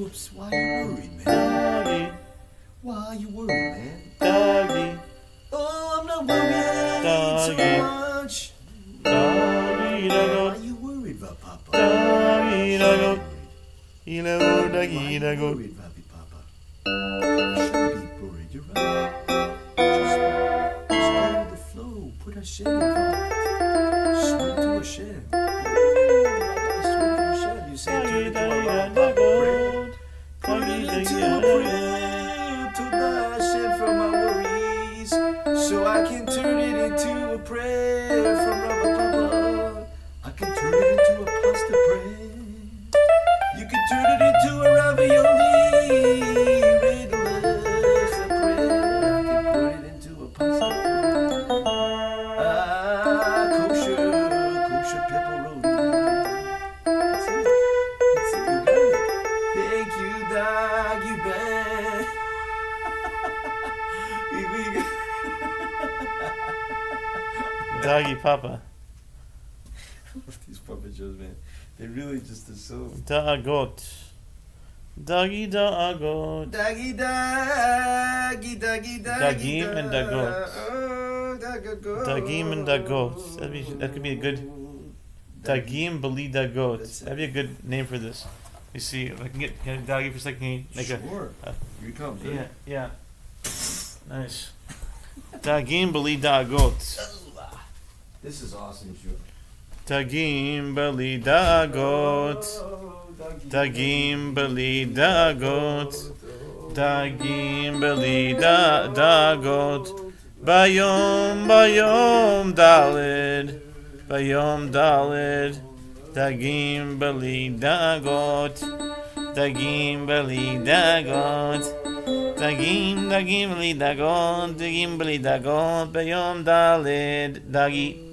Why you worried, man? Daggy, Why are you worried, man? Daggy, Oh, I'm not worried so Daggy. much. Daggy, Why Daggy, are you worried about Papa? Daggy, Daggy, Why Daggy, are you Daggy. worried, Papi Papa? You shouldn't be worried, you're right. Just go with the flow. Put Hashem involved. Swim to Hashem. Oh, I gotta swim to Hashem. You say turn it into a long Papa prayer. Put it into a prayer to the Hashem from my worries. So I can turn it into a prayer from Rabba Papa. I can turn it into a pasta prayer. You can turn it into a ravioli. Riddler's a prayer. I can put it into a pasta prayer. Kosher pepperoni. That's it. That's it. You got it. Thank you, Daggy Band. Daggy Papa. These puppet shows, man. They really just are so. Dagot. Daggy Dagot. Daggy. Dagim and Dagot. Oh, Dagot. Dagim and Dagot. That could be a good. Dagim Bali Dagot. That'd be a good name for this. You see, if I can get Daggy for a second, make Sure. a. Here he comes. Yeah. Nice. Dagim Bali Dagot. This is awesome, sure. Dagim Bali Dagot. Dagim Bali Dagot. Dagim Bali Dagot. Bayom Dalid. Bayom Dalid. Dagim Bali Dagot. Dagim Bali Dagot. Dagim Bali Dagot. Dagim Bali Dagot. Bayom Dalid. Daggy.